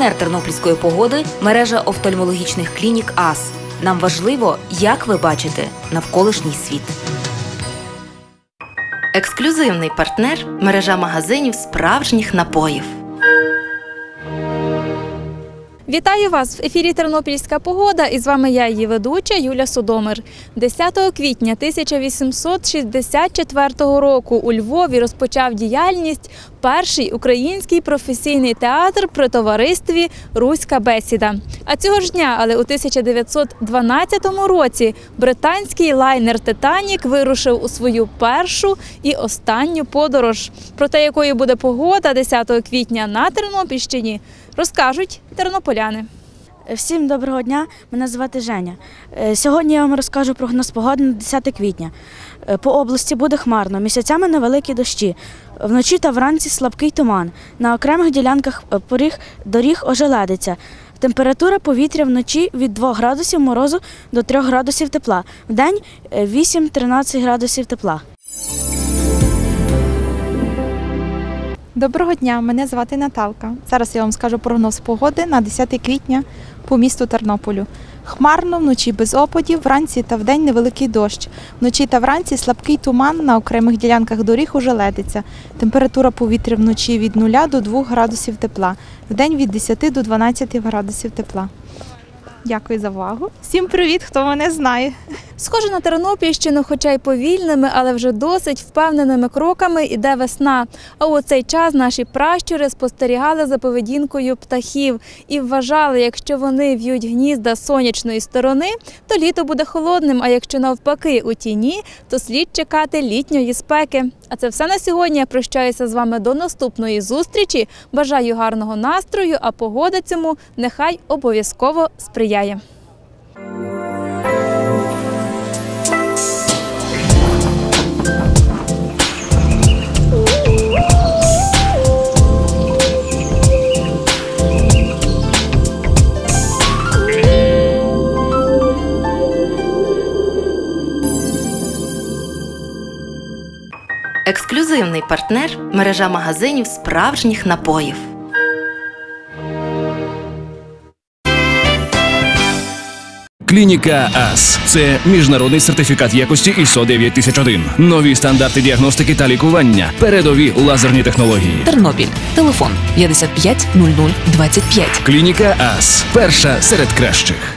Партнер тернопільської погоди – мережа офтальмологічних клінік АС. Нам важливо, як ви бачите навколишній світ. Ексклюзивний партнер – мережа магазинів справжніх напоїв. Вітаю вас! В ефірі «Тернопільська погода» і з вами я, її ведуча Юля Содомир. 10 квітня 1864 року у Львові розпочав діяльність перший український професійний театр при товаристві «Руська бесіда». А цього ж дня, але у 1912 році, британський лайнер «Титанік» вирушив у свою першу і останню подорож. Про те, якою буде погода 10 квітня на Тернопільщині, розкажуть тернополяни. Всім доброго дня, мене звати Женя. Сьогодні я вам розкажу прогноз погоди на 10 квітня. По області буде хмарно, місяцями невеликі дощі. Вночі та вранці слабкий туман. На окремих ділянках доріг ожеледиться. Температура повітря вночі від 2 градусів морозу до 3 градусів тепла. Вдень 8-13 градусів тепла. Доброго дня, мене звати Наталка. Зараз я вам скажу прогноз погоди на 10 квітня по місту Тернополю. Хмарно, вночі без опадів, вранці та вдень невеликий дощ. Вночі та вранці слабкий туман, на окремих ділянках доріг ожеледиться. Температура повітря вночі від 0 до 2 градусів тепла. Вдень від 10 до 12 градусів тепла. Дякую за увагу. Всім привіт, хто мене знає. Схоже на Тернопільщину, хоча й повільними, але вже досить впевненими кроками іде весна. А у цей час наші пращури спостерігали за поведінкою птахів і вважали, якщо вони в'ють гнізда з сонячної сторони, то літо буде холодним, а якщо навпаки у тіні, то слід чекати літньої спеки. А це все на сьогодні. Я прощаюся з вами до наступної зустрічі. Бажаю гарного настрою, а погода цьому нехай обов'язково сприяє. Ексклюзивний партнер – мережа магазинів справжніх напоїв. Клініка АС – це міжнародний сертифікат якості ISO 9001. Нові стандарти діагностики та лікування. Передові лазерні технології. Тернопіль. Телефон 55 00 25. Клініка АС – перша серед кращих.